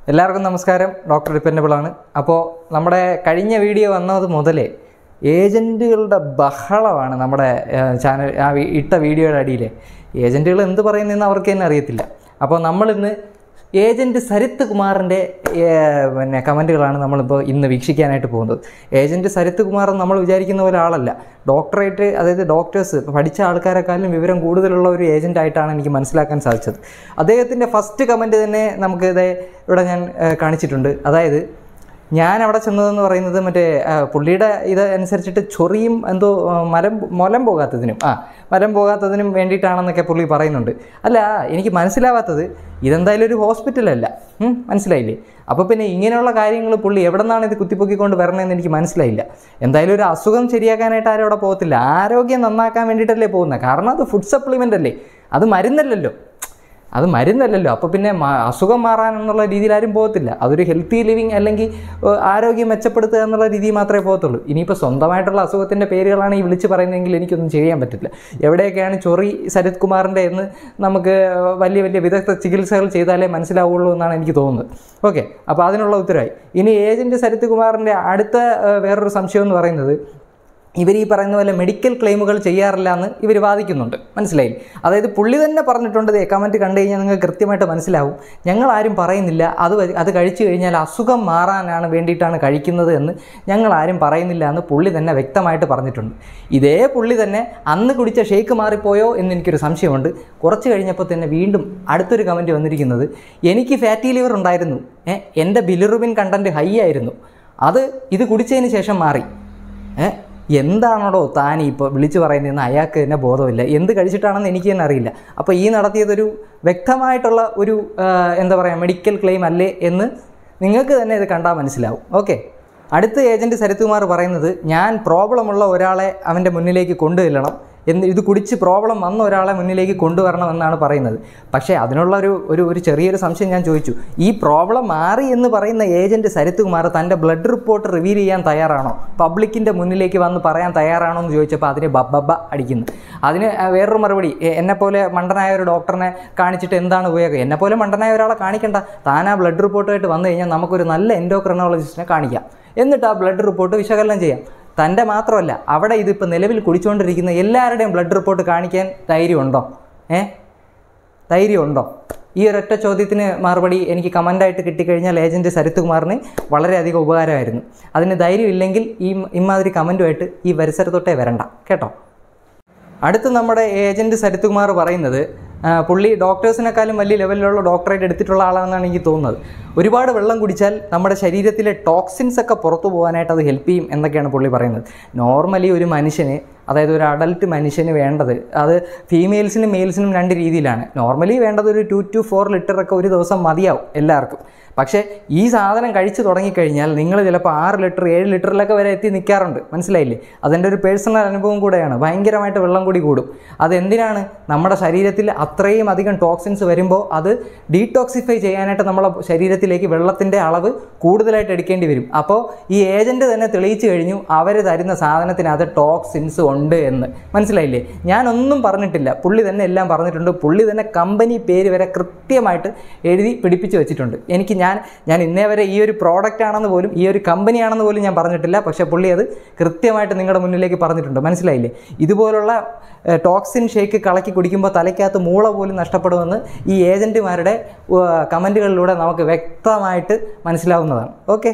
എല്ലാവർക്കും നമസ്കാരം. Doctor dependable ആണ്. അപ്പോൾ നമ്മുടെ കഴിഞ്ഞ വീഡിയോ വന്നത് മുതലേ ഏജൻറ്റുകളുടെ ബഹളമാണ് നമ്മുടെ ചാനൽ ഇട്ട വീഡിയോയുടെ അടിയിൽ. ഏജൻറ്റുകൾ എന്ത് പറയുന്നതെന്ന് അവർക്ക് തന്നെ അറിയത്തില്ല. അപ്പോൾ നമ്മളിന്ന് ഏജൻറ്റ് സരിത്ത് കുമാറിൻ്റെ കമൻറ്റുകളാണ് നമ്മളിപ്പോൾ ഇന്ന് വീക്ഷിക്കാനായിട്ട് പോകുന്നത്. ഏജൻറ്റ് സരിത്ത് കുമാർ നമ്മൾ വിചാരിക്കുന്ന പോലെ ആളല്ല. ഡോക്ടറേറ്റ്, അതായത് ഡോക്ടേഴ്സ് പഠിച്ച ആൾക്കാരെക്കാളും വിവരം കൂടുതലുള്ള ഒരു ഏജൻറ്റായിട്ടാണ് എനിക്ക് മനസ്സിലാക്കാൻ സാധിച്ചത്. അദ്ദേഹത്തിൻ്റെ ഫസ്റ്റ് കമൻറ്റ് തന്നെ നമുക്ക് ഇവിടെ ഞാൻ കാണിച്ചിട്ടുണ്ട്. അതായത് ഞാൻ അവിടെ ചെന്നതെന്ന് പറയുന്നത് പുള്ളിയുടെ ഇത് അനുസരിച്ചിട്ട് ചൊറിയും എന്തോ മലം പോകാത്തതിനും വേണ്ടിയിട്ടാണെന്നൊക്കെ പുള്ളി പറയുന്നുണ്ട്. അല്ല, എനിക്ക് മനസ്സിലാവാത്തത് ഇതെന്തായാലും ഒരു ഹോസ്പിറ്റലല്ല, മനസ്സിലായില്ലേ? അപ്പോൾ പിന്നെ ഇങ്ങനെയുള്ള കാര്യങ്ങൾ പുള്ളി എവിടെ നിന്നാണ് ഇത് കുത്തിപ്പൊക്കിക്കൊണ്ട് വരണമെന്ന് എനിക്ക് മനസ്സിലായില്ല. എന്തായാലും ഒരു അസുഖം ശരിയാക്കാനായിട്ട് ആരും അവിടെ പോകത്തില്ല, ആരോഗ്യം നന്നാക്കാൻ വേണ്ടിയിട്ടല്ലേ പോകുന്നത്. കാരണം അത് ഫുഡ് സപ്ലിമെൻ്റ് അല്ലേ, അത് മരുന്നല്ലല്ലോ. അപ്പോൾ പിന്നെ അസുഖം മാറാനെന്നുള്ള രീതിയിൽ ആരും പോകത്തില്ല. അതൊരു ഹെൽത്തി ലിവിങ് അല്ലെങ്കിൽ ആരോഗ്യം മെച്ചപ്പെടുത്തുക എന്നുള്ള രീതിയിൽ മാത്രമേ പോകത്തുള്ളൂ. ഇനിയിപ്പോൾ സ്വന്തമായിട്ടുള്ള അസുഖത്തിൻ്റെ പേരുകളാണ് ഈ വിളിച്ച് പറയുന്നതെങ്കിൽ എനിക്കൊന്നും ചെയ്യാൻ പറ്റില്ല. എവിടെയൊക്കെയാണ് ചൊറി സരിത്ത് കുമാറിൻ്റെ എന്ന് നമുക്ക് വലിയ വിദഗ്ധ ചികിത്സകൾ ചെയ്താലേ മനസ്സിലാവുള്ളൂ എന്നാണ് എനിക്ക് തോന്നുന്നത്. ഓക്കെ, അപ്പോൾ അതിനുള്ള ഉത്തരവായി. ഇനി ഏജൻറ്റ് സരിത്ത് കുമാറിൻ്റെ അടുത്ത വേറൊരു സംശയം എന്ന് പറയുന്നത്, ഇവർ ഈ പറയുന്ന പോലെ മെഡിക്കൽ ക്ലെയിമുകൾ ചെയ്യാറില്ല എന്ന് ഇവർ വാദിക്കുന്നുണ്ട്. മനസ്സിലായില്ല? അതായത് പുള്ളി തന്നെ പറഞ്ഞിട്ടുണ്ട്, കമൻറ്റ് കണ്ടു കഴിഞ്ഞാൽ നിങ്ങൾക്ക് കൃത്യമായിട്ട് മനസ്സിലാവും. ഞങ്ങളാരും പറയുന്നില്ല അത് കഴിച്ചു കഴിഞ്ഞാൽ അസുഖം മാറാനാണ് വേണ്ടിയിട്ടാണ് കഴിക്കുന്നത് എന്ന് ഞങ്ങളാരും പറയുന്നില്ല എന്ന് പുള്ളി തന്നെ വ്യക്തമായിട്ട് പറഞ്ഞിട്ടുണ്ട്. ഇതേ പുള്ളി തന്നെ അന്ന് കുടിച്ച ഷേക്ക് മാറിപ്പോയോ എന്ന് എനിക്കൊരു സംശയമുണ്ട്. കുറച്ച് കഴിഞ്ഞപ്പോൾ തന്നെ വീണ്ടും അടുത്തൊരു കമൻറ്റ് വന്നിരിക്കുന്നത്, എനിക്ക് ഫാറ്റി ലിവർ ഉണ്ടായിരുന്നു, എൻ്റെ ബിലിറുബിൻ കണ്ടൻറ്റ് ഹൈ ആയിരുന്നു, ഇത് കുടിച്ചതിന് ശേഷം മാറി. എന്താണോ താൻ ഇപ്പോൾ വിളിച്ചു പറയുന്നതെന്ന് അയാൾക്ക് തന്നെ ബോധമില്ല. എന്ത് കഴിച്ചിട്ടാണെന്ന് എനിക്ക് തന്നെ അറിയില്ല. അപ്പോൾ ഈ നടത്തിയതൊരു വ്യക്തമായിട്ടുള്ള ഒരു മെഡിക്കൽ ക്ലെയിം അല്ലേ എന്ന് നിങ്ങൾക്ക് തന്നെ ഇത് കണ്ടാൽ മനസ്സിലാവും. ഓക്കെ, അടുത്ത ഏജൻറ്റ് സരിത്ത് കുമാർ പറയുന്നത്, ഞാൻ പ്രോബ്ലമുള്ള ഒരാളെ അവൻ്റെ മുന്നിലേക്ക് കൊണ്ടുചെല്ലണം, ഇത് കുടിച്ച് പ്രോബ്ലം വന്ന ഒരാളെ മുന്നിലേക്ക് കൊണ്ടുവരണമെന്നാണ് പറയുന്നത്. പക്ഷേ അതിനുള്ള ഒരു ചെറിയൊരു സംശയം ഞാൻ ചോദിച്ചു. ഈ പ്രോബ്ലം മാറി എന്ന് പറയുന്ന ഏജൻറ്റ് സരിത്ത് കുമാർ തൻ്റെ ബ്ലഡ് റിപ്പോർട്ട് റിവീൽ ചെയ്യാൻ തയ്യാറാണോ, പബ്ലിക്കിൻ്റെ മുന്നിലേക്ക് വന്ന് പറയാൻ തയ്യാറാണോ എന്ന് ചോദിച്ചപ്പോൾ അതിന് ബബ്ബ അടിക്കുന്നു. അതിന് വേറൊരു മറുപടി, എന്നെപ്പോലെ മണ്ടനായ ഒരു ഡോക്ടറിനെ കാണിച്ചിട്ട് എന്താണ് ഉപയോഗം? എന്നെപ്പോലെ മണ്ടനായ ഒരാളെ കാണിക്കണ്ട, താൻ ആ ബ്ലഡ് റിപ്പോർട്ടായിട്ട് വന്നു കഴിഞ്ഞാൽ നമുക്കൊരു നല്ല എൻഡോക്രിനോളജിസ്റ്റിനെ കാണിക്കാം, എന്നിട്ട് ആ ബ്ലഡ് റിപ്പോർട്ട് വിശകലനം ചെയ്യാം. തൻ്റെ മാത്രമല്ല, അവിടെ ഇതിപ്പോൾ നിലവിൽ കുടിച്ചുകൊണ്ടിരിക്കുന്ന എല്ലാവരുടെയും ബ്ലഡ് റിപ്പോർട്ട് കാണിക്കാൻ ധൈര്യമുണ്ടോ? ധൈര്യമുണ്ടോ? ഈ ഒരൊറ്റ ചോദ്യത്തിന് മറുപടി എനിക്ക് കമൻ്റായിട്ട് കിട്ടിക്കഴിഞ്ഞാൽ ഏജൻറ്റ് സരിത്ത് കുമാറിന് വളരെയധികം ഉപകാരമായിരുന്നു. അതിന് ധൈര്യം ഇല്ലെങ്കിൽ ഇമാതിരി കമൻറ്റുമായിട്ട് ഈ പരിസരത്തൊട്ടേ വരണ്ട കേട്ടോ. അടുത്ത് നമ്മുടെ ഏജൻറ്റ് സരിത്ത് കുമാർ പറയുന്നത്, പുള്ളി ഡോക്ടേഴ്സിനെക്കാളും വലിയ ലെവലിലുള്ള ഡോക്ടറേറ്റ് എടുത്തിട്ടുള്ള ആളാണെന്നാണ് എനിക്ക് തോന്നുന്നത്. ഒരുപാട് വെള്ളം കുടിച്ചാൽ നമ്മുടെ ശരീരത്തിലെ ടോക്സിൻസ് ഒക്കെ പുറത്തു പോകാനായിട്ട് അത് ഹെൽപ്പ് ചെയ്യും എന്നൊക്കെയാണ് പുള്ളി പറയുന്നത്. നോർമലി ഒരു മനുഷ്യന്, അതായത് ഒരു അഡൽട്ട് മനുഷ്യന് വേണ്ടത്, അത് ഫീമെയിൽസിനും മെയിൽസിനും രണ്ട് രീതിയിലാണ്. നോർമലി വേണ്ടത് ഒരു 2 to 4 ലിറ്ററൊക്കെ ഒരു ദിവസം മതിയാവും എല്ലാവർക്കും. പക്ഷേ ഈ സാധനം കഴിച്ചു തുടങ്ങിക്കഴിഞ്ഞാൽ നിങ്ങൾ ചിലപ്പോൾ 6 ലിറ്റർ 7 ലിറ്ററിലൊക്കെ വരെ എത്തി നിൽക്കാറുണ്ട്. മനസ്സിലായില്ലേ? അതെൻ്റെ ഒരു പേഴ്സണൽ അനുഭവം കൂടെയാണ്. ഭയങ്കരമായിട്ട് വെള്ളം കൂടി കൂടും. അതെന്തിനാണ്? നമ്മുടെ ശരീരത്തിൽ അത്രയും അധികം ടോക്സിൻസ് വരുമ്പോൾ അത് ഡീടോക്സിഫൈ ചെയ്യാനായിട്ട് നമ്മളെ ശരീരത്തിലേക്ക് വെള്ളത്തിൻ്റെ അളവ് കൂടുതലായിട്ട് എടുക്കേണ്ടി വരും. അപ്പോൾ ഈ ഏജൻറ്റ് തന്നെ തെളിയിച്ചു കഴിഞ്ഞു അവർ തരുന്ന സാധനത്തിനകത്ത് ടോക്സിൻസ് ഉണ്ട് എന്ന്. മനസ്സിലായില്ലേ? ഞാനൊന്നും പറഞ്ഞിട്ടില്ല, പുള്ളി തന്നെ എല്ലാം പറഞ്ഞിട്ടുണ്ട്. പുള്ളി തന്നെ കമ്പനി പേര് വരെ കൃത്യമായിട്ട് എഴുതി പിടിപ്പിച്ച് വെച്ചിട്ടുണ്ട്. ഞാൻ ഇന്നേ വരെ ഈ ഒരു പ്രോഡക്റ്റ് ആണെന്ന് പോലും, ഈ ഒരു കമ്പനി ആണെന്ന് പോലും ഞാൻ പറഞ്ഞിട്ടില്ല. പക്ഷേ പുള്ളി അത് കൃത്യമായിട്ട് നിങ്ങളുടെ മുന്നിലേക്ക് പറഞ്ഞിട്ടുണ്ട്. മനസ്സിലായില്ലേ? ഇതുപോലുള്ള ടോക്സിൻ ഷേക്ക് കലക്കി കുടിക്കുമ്പോൾ തലയ്ക്കകത്ത് മൂള പോലും നഷ്ടപ്പെടുമെന്ന് ഈ ഏജൻറ്റുമാരുടെ കമൻറ്റുകളിലൂടെ നമുക്ക് വ്യക്തമായിട്ട് മനസ്സിലാവുന്നതാണ്. ഓക്കെ,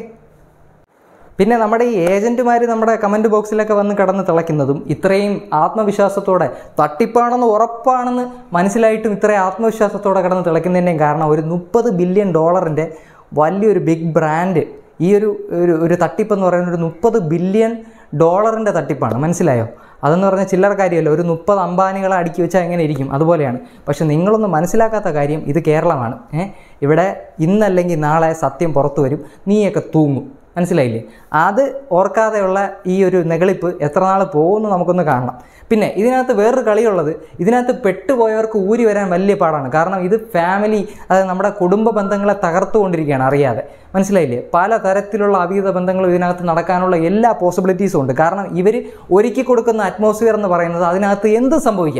പിന്നെ നമ്മുടെ ഈ ഏജൻറ്റുമാർ നമ്മുടെ കമൻറ്റ് ബോക്സിലൊക്കെ വന്ന് കിടന്ന് തിളയ്ക്കുന്നതും ഇത്രയും ആത്മവിശ്വാസത്തോടെ, തട്ടിപ്പാണെന്ന് ഉറപ്പാണെന്ന് മനസ്സിലായിട്ടും ഇത്രയും ആത്മവിശ്വാസത്തോടെ കിടന്ന് തിളയ്ക്കുന്നതിൻ്റെയും കാരണം ഒരു $30 ബില്യൺ വലിയൊരു ബിഗ് ബ്രാൻഡ് ഈ ഒരു തട്ടിപ്പെന്ന് പറയുന്നത് ഒരു $30 ബില്യൺ തട്ടിപ്പാണ്. മനസ്സിലായോ? അതെന്ന് പറഞ്ഞാൽ ചില്ലറ കാര്യമല്ല. ഒരു 30 അംബാനികളെ അടുക്കി വെച്ചാൽ എങ്ങനെ ഇരിക്കും? അതുപോലെയാണ്. പക്ഷെ നിങ്ങളൊന്നും മനസ്സിലാക്കാത്ത കാര്യം, ഇത് കേരളമാണ്. ഇവിടെ ഇന്നല്ലെങ്കിൽ നാളെ സത്യം പുറത്തു വരും, നീയൊക്കെ തൂങ്ങും. മനസ്സിലായില്ലേ? അത് ഓർക്കാതെയുള്ള ഈ ഒരു നെകളിപ്പ് എത്ര നാൾ പോകുമെന്ന് നമുക്കൊന്ന് കാണണം. പിന്നെ ഇതിനകത്ത് വേറൊരു കളിയുള്ളത്, ഇതിനകത്ത് പെട്ടുപോയവർക്ക് ഊരി വരാൻ വലിയ പാടാണ്. കാരണം ഇത് ഫാമിലി, അതായത് നമ്മുടെ കുടുംബ ബന്ധങ്ങളെ തകർത്തുകൊണ്ടിരിക്കുകയാണ് അറിയാതെ. മനസ്സിലായില്ലേ? പല തരത്തിലുള്ള അവിഹിത ബന്ധങ്ങളും ഇതിനകത്ത് നടക്കാനുള്ള എല്ലാ പോസിബിലിറ്റീസും ഉണ്ട്. കാരണം ഇവർ ഒരുക്കി കൊടുക്കുന്ന അറ്റ്മോസ്ഫിയർ എന്ന് പറയുന്നത് അതിനകത്ത് എന്ത് സംഭവിക്കാം.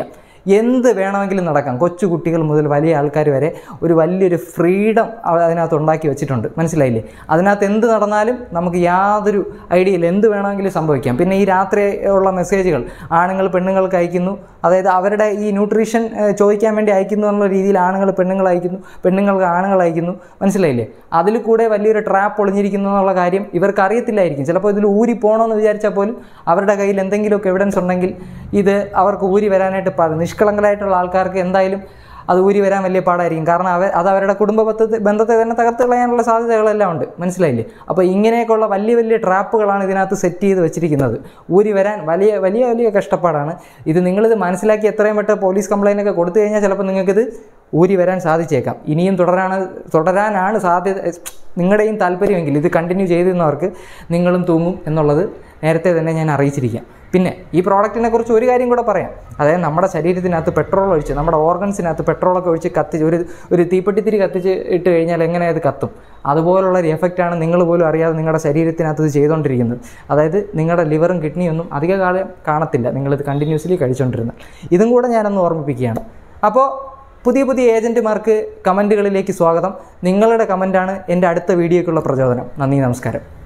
എന്ത് വേണമെങ്കിലും നടക്കാം. കൊച്ചു കുട്ടികൾ മുതൽ വലിയ ആൾക്കാർ വരെ ഒരു വലിയൊരു ഫ്രീഡം അതിനകത്ത് ഉണ്ടാക്കി വെച്ചിട്ടുണ്ട്. മനസ്സിലായില്ലേ? അതിനകത്ത് എന്ത് നടന്നാലും നമുക്ക് യാതൊരു ഐഡിയ ഇല്ല, എന്ത് വേണമെങ്കിലും സംഭവിക്കാം. പിന്നെ ഈ രാത്രി ഉള്ള മെസ്സേജുകൾ ആണുങ്ങൾ പെണ്ണുങ്ങൾക്ക് അയക്കുന്നു, അതായത് അവരുടെ ഈ ന്യൂട്രീഷൻ ചോദിക്കാൻ വേണ്ടി അയക്കുന്നു എന്നുള്ള രീതിയിൽ ആണുങ്ങൾ പെണ്ണുങ്ങൾ അയക്കുന്നു, പെണ്ണുങ്ങൾക്ക് ആണുങ്ങൾ അയക്കുന്നു. മനസ്സിലായില്ലേ? അതിൽ കൂടെ വലിയൊരു ട്രാപ്പ് ഒളിഞ്ഞിരിക്കുന്നു എന്നുള്ള കാര്യം ഇവർക്ക് അറിയത്തില്ലായിരിക്കും. ചിലപ്പോൾ ഇതിൽ ഊരി പോകണമെന്ന് വിചാരിച്ചാൽ പോലും അവരുടെ കയ്യിൽ എന്തെങ്കിലുമൊക്കെ എവിഡൻസ് ഉണ്ടെങ്കിൽ ഇത് അവർക്ക് ഊരി വരാനായിട്ട് നിഷ്കളങ്കരായിട്ടുള്ള ആൾക്കാർക്ക് എന്തായാലും അത് ഊരി വരാൻ വലിയ പാടായിരിക്കും. കാരണം അത് അവരുടെ കുടുംബ ബന്ധത്തെ തന്നെ തകർത്ത് കളയാനുള്ള സാധ്യതകളെല്ലാം ഉണ്ട്. മനസ്സിലായില്ലേ? അപ്പോൾ ഇങ്ങനെയൊക്കെയുള്ള വലിയ വലിയ ട്രാപ്പുകളാണ് ഇതിനകത്ത് സെറ്റ് ചെയ്ത് വെച്ചിരിക്കുന്നത്. ഊരി വരാൻ വലിയ വലിയ വലിയ കഷ്ടപ്പാടാണ്. ഇത് നിങ്ങളിത് മനസ്സിലാക്കി എത്രയും പെട്ടെന്ന് പോലീസ് കംപ്ലയിൻ്റ് ഒക്കെ കൊടുത്തു കഴിഞ്ഞാൽ ചിലപ്പോൾ നിങ്ങൾക്കിത് ഊരി വരാൻ സാധിച്ചേക്കാം. ഇനിയും തുടരാനാണ് സാധ്യത. നിങ്ങളുടെയും താല്പര്യമെങ്കിൽ ഇത് കണ്ടിന്യൂ ചെയ്തിരുന്നവർക്ക് നിങ്ങളും തൂങ്ങും എന്നുള്ളത് നേരത്തെ തന്നെ ഞാൻ അറിയിച്ചിരിക്കാം. പിന്നെ ഈ പ്രോഡക്റ്റിനെ കുറിച്ച് ഒരു കാര്യം കൂടെ പറയാം. അതായത് നമ്മുടെ ശരീരത്തിനകത്ത് പെട്രോൾ ഒഴിച്ച്, നമ്മുടെ ഓർഗൻസിനകത്ത് പെട്രോളൊക്കെ ഒഴിച്ച് കത്തിച്ച് ഒരു തീപ്പെട്ടിത്തിരി കത്തിച്ച് ഇട്ട് കഴിഞ്ഞാൽ എങ്ങനെ അത് കത്തും, അതുപോലുള്ളൊരു എഫക്റ്റാണ് നിങ്ങൾ പോലും അറിയാതെ നിങ്ങളുടെ ശരീരത്തിനകത്ത് ഇത് ചെയ്തുകൊണ്ടിരിക്കുന്നത്. അതായത് നിങ്ങളുടെ ലിവറും കിഡ്നിയൊന്നും അധികകാലം കാണത്തില്ല നിങ്ങളിത് കണ്ടിന്യൂസ്ലി കഴിച്ചുകൊണ്ടിരുന്നത്. ഇതും കൂടെ ഞാനൊന്ന് ഓർമ്മിപ്പിക്കുകയാണ്. അപ്പോൾ പുതിയ പുതിയ ഏജൻറ്റുമാർക്ക് കമൻറ്റുകളിലേക്ക് സ്വാഗതം. നിങ്ങളുടെ കമൻറ്റാണ് എൻ്റെ അടുത്ത വീഡിയോയ്ക്കുള്ള പ്രചോദനം. നന്ദി, നമസ്കാരം.